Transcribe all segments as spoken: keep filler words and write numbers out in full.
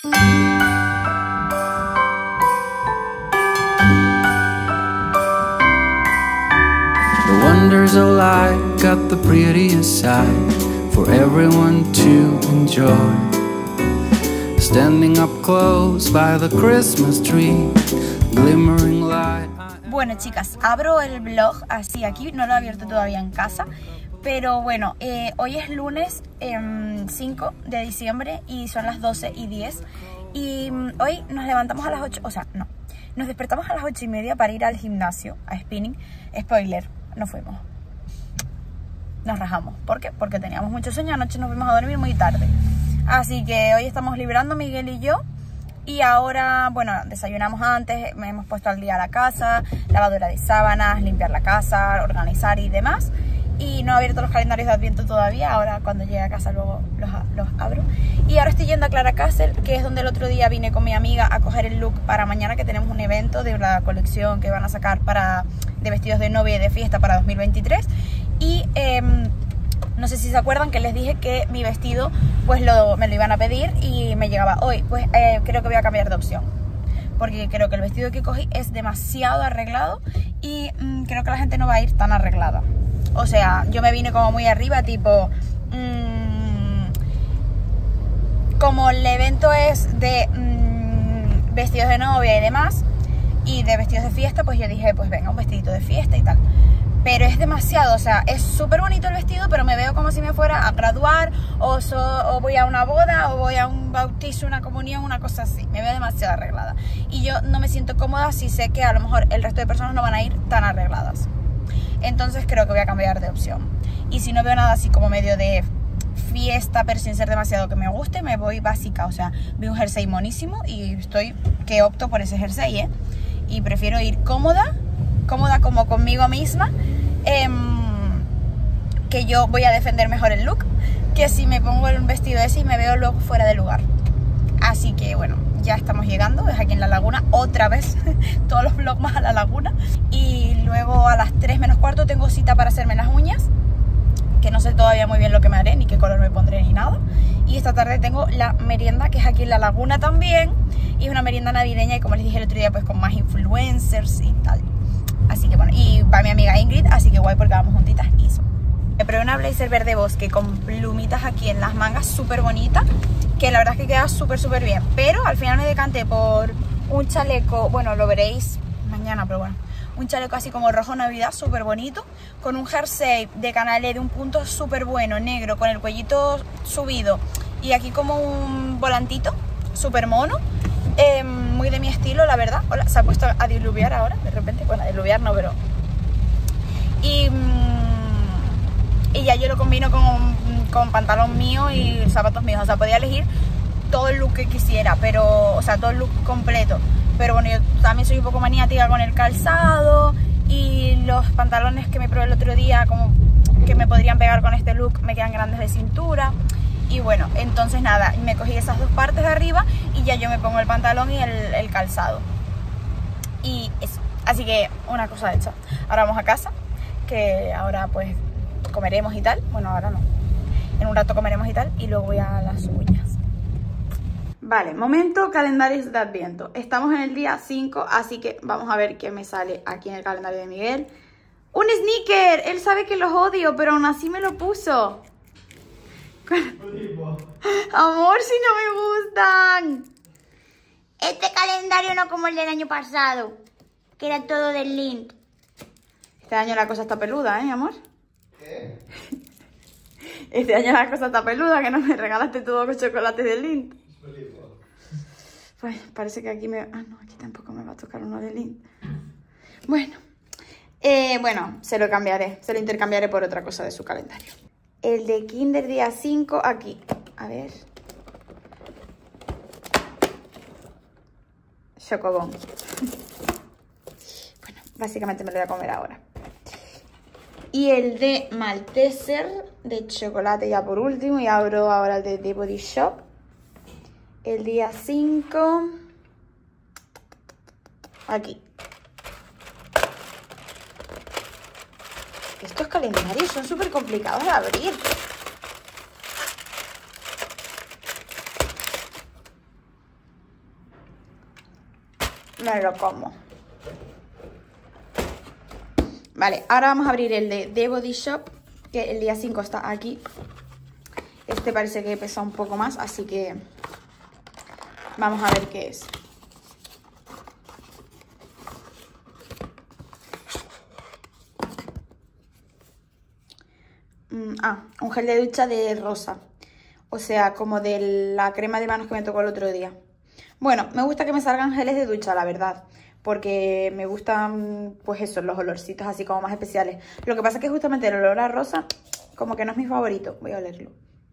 The wonders of life got the prettiest side for everyone to enjoy. Standing up close by the Christmas tree, glimmering light. Bueno, chicas, abro el vlog así aquí, no lo he abierto todavía en casa. Pero bueno, eh, hoy es lunes eh, cinco de diciembre y son las doce y diez. Y um, hoy nos levantamos a las ocho, o sea, no, nos despertamos a las ocho y media para ir al gimnasio, a spinning. Spoiler, no fuimos. Nos rajamos. ¿Por qué? Porque teníamos mucho sueño, anoche nos fuimos a dormir muy tarde. Así que hoy estamos librando Miguel y yo. Y ahora, bueno, desayunamos antes, me hemos puesto al día la casa, lavadura de sábanas, limpiar la casa, organizar y demás. Y no he abierto los calendarios de Adviento todavía, ahora cuando llegue a casa luego los, los abro. Y ahora estoy yendo a Clara Castle, que es donde el otro día vine con mi amiga a coger el look para mañana, que tenemos un evento de la colección que van a sacar para, de vestidos de novia y de fiesta para dos mil veintitrés. Y eh, no sé si se acuerdan que les dije que mi vestido pues lo, me lo iban a pedir y me llegaba hoy. Pues eh, creo que voy a cambiar de opción, porque creo que el vestido que cogí es demasiado arreglado y mmm, creo que la gente no va a ir tan arreglada. O sea, yo me vine como muy arriba, tipo... Mmm, como el evento es de mmm, vestidos de novia y demás, y de vestidos de fiesta, pues yo dije, pues venga, un vestidito de fiesta y tal. Pero es demasiado, o sea, es súper bonito el vestido, pero me veo como si me fuera a graduar, o, so, o voy a una boda, o voy a un bautizo, una comunión, una cosa así. Me veo demasiado arreglada. Y yo no me siento cómoda si sé que a lo mejor el resto de personas no van a ir tan arregladas. Entonces creo que voy a cambiar de opción. Y si no veo nada así como medio de fiesta, pero sin ser demasiado que me guste, me voy básica. O sea, vi un jersey monísimo y estoy que opto por ese jersey, ¿eh? Y prefiero ir cómoda, cómoda como conmigo misma, eh, que yo voy a defender mejor el look, que si me pongo un vestido ese y me veo luego fuera de lugar. Así que bueno, ya estamos llegando, es aquí en La Laguna, otra vez, todos los vlogs más a La Laguna. Y luego a las tres menos cuarto tengo cita para hacerme las uñas, que no sé todavía muy bien lo que me haré, ni qué color me pondré, ni nada. Y esta tarde tengo la merienda, que es aquí en La Laguna también, y es una merienda navideña, y como les dije el otro día, pues con más influencers y tal. Así que bueno, y va mi amiga Ingrid, así que guay porque vamos juntitas y eso. Me probé una blazer verde bosque con plumitas aquí en las mangas, súper bonita, que la verdad es que queda súper súper bien. Pero al final me decanté por un chaleco, bueno, lo veréis mañana, pero bueno, un chaleco así como rojo navidad, súper bonito, con un jersey de canalé de un punto súper bueno, negro, con el cuellito subido y aquí como un volantito, súper mono, eh, muy de mi estilo, la verdad. Hola, se ha puesto a diluviar ahora, de repente, bueno, a diluviar no, pero... Y... Y ya yo lo combino con, con pantalón mío y zapatos míos. O sea, podía elegir todo el look que quisiera, pero, o sea, todo el look completo. Pero bueno, yo también soy un poco maniática con el calzado. Y los pantalones que me probé el otro día, como que me podrían pegar con este look, me quedan grandes de cintura. Y bueno, entonces nada, me cogí esas dos partes de arriba y ya yo me pongo el pantalón y el, el calzado. Y eso. Así que una cosa hecha. Ahora vamos a casa, que ahora pues... comeremos y tal, bueno ahora no, en un rato comeremos y tal, y luego voy a las uñas. Vale, momento calendarios de Adviento. Estamos en el día cinco, así que vamos a ver qué me sale aquí en el calendario de Miguel. ¡Un sneaker! Él sabe que los odio, pero aún así me lo puso. Amor, si no me gustan. Este calendario no como el del año pasado, que era todo del Lindt. Este año la cosa está peluda, ¿eh, mi amor? ¿Qué? Este año la cosa está peluda, que no me regalaste todo con chocolate de Lindt. Pues parece que aquí me... Ah, no, aquí tampoco me va a tocar uno de Lindt. Bueno, eh, bueno, se lo cambiaré, se lo intercambiaré por otra cosa de su calendario. El de Kinder día cinco aquí. A ver. Chocobón. Bueno, básicamente me lo voy a comer ahora. Y el de Malteser de chocolate ya por último. Y abro ahora el de The Body Shop. El día cinco. Aquí. Estos calendarios son súper complicados de abrir. me lo como. Vale, ahora vamos a abrir el de The Body Shop, que el día cinco está aquí. Este parece que pesa un poco más, así que vamos a ver qué es. Mm, ah, un gel de ducha de rosa. O sea, como de la crema de manos que me tocó el otro día. Bueno, me gusta que me salgan geles de ducha, la verdad. Porque me gustan, pues eso, los olorcitos así como más especiales. Lo que pasa es que justamente el olor a rosa, como que no es mi favorito. Voy a olerlo.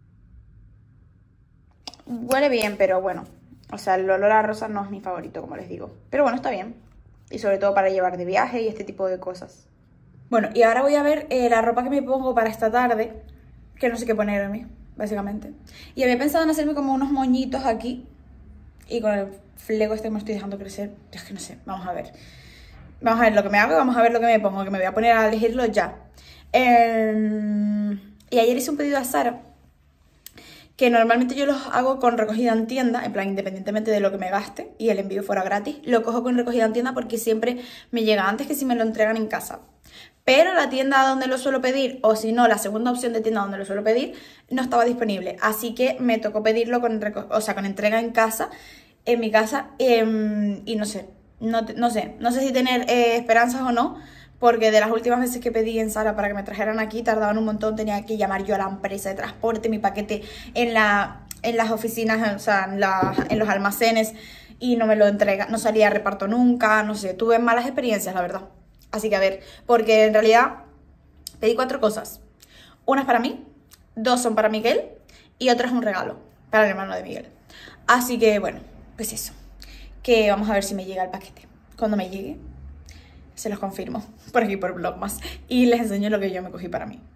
Huele bien, pero bueno. O sea, el olor a rosa no es mi favorito, como les digo. Pero bueno, está bien. Y sobre todo para llevar de viaje y este tipo de cosas. Bueno, y ahora voy a ver eh, la ropa que me pongo para esta tarde. Que no sé qué ponerme, básicamente. Y había pensado en hacerme como unos moñitos aquí. Y con el flego este que me estoy dejando crecer. Es que no sé, vamos a ver. Vamos a ver lo que me hago y vamos a ver lo que me pongo. Que me voy a poner a elegirlo ya. Eh, y ayer hice un pedido a Zara. Que normalmente yo los hago con recogida en tienda. En plan, independientemente de lo que me gaste. Y el envío fuera gratis. Lo cojo con recogida en tienda porque siempre me llega antes que si me lo entregan en casa. Pero la tienda donde lo suelo pedir, o si no, la segunda opción de tienda donde lo suelo pedir, no estaba disponible. Así que me tocó pedirlo con, o sea, con entrega en casa, en mi casa, eh, y no sé, no, no sé, no sé si tener eh, esperanzas o no, porque de las últimas veces que pedí en Zara para que me trajeran aquí, tardaban un montón, tenía que llamar yo a la empresa de transporte, mi paquete en, la, en las oficinas, o sea, en, la, en los almacenes, y no me lo entrega, no salía a reparto nunca, no sé, tuve malas experiencias, la verdad. Así que a ver, porque en realidad pedí cuatro cosas. Una es para mí, dos son para Miguel y otra es un regalo para el hermano de Miguel. Así que bueno, pues eso. Que vamos a ver si me llega el paquete. Cuando me llegue, se los confirmo por aquí por Vlogmas y les enseño lo que yo me cogí para mí.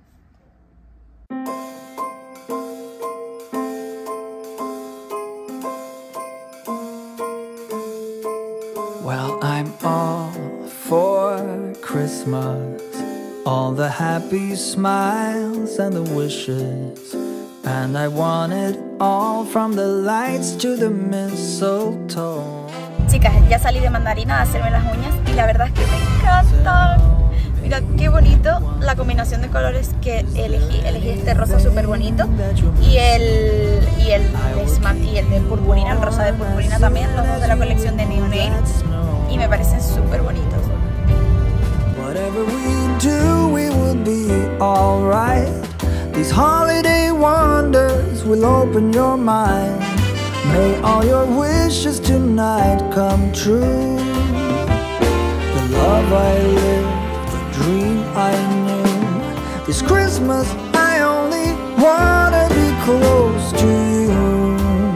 Well, I'm all for Christmas, all the happy smiles and the wishes, and I want it all from the lights to the mistletoe. Chicas, ya salí de Mandarina a hacerme las uñas y la verdad es que me encantan. Mira qué bonito la combinación de colores que elegí. Elegí este rosa súper bonito y el, y, el de, y el de purpurina, el rosa de purpurina también, los dos de la colección de Neo Nail. Y me parecen súper bonitos. Whatever we do, we will be alright. These holiday wonders will open your mind. May all your wishes tonight come true. The love I live, the dream I knew. This Christmas I only wanna be close to you.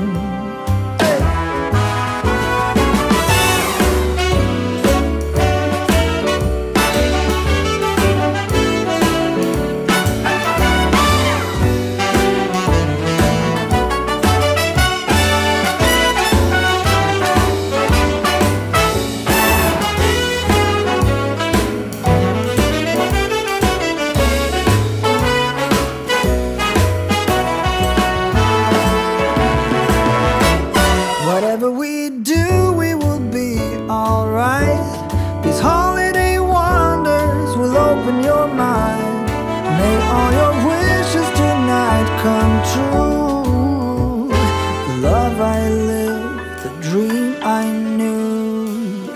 Whatever we do, we will be alright. These holiday wonders will open your mind. May all your wishes tonight come true. The love I live, the dream I knew.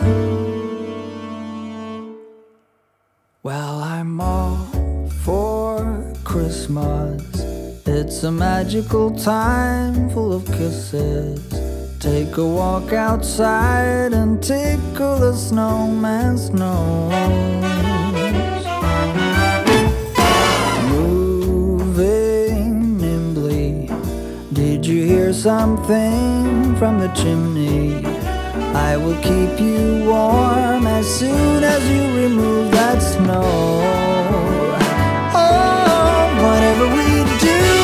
Well, I'm all for Christmas. It's a magical time full of kisses. Take a walk outside and tickle the snowman's nose. Moving nimbly, did you hear something from the chimney? I will keep you warm as soon as you remove that snow. Oh, whatever we do,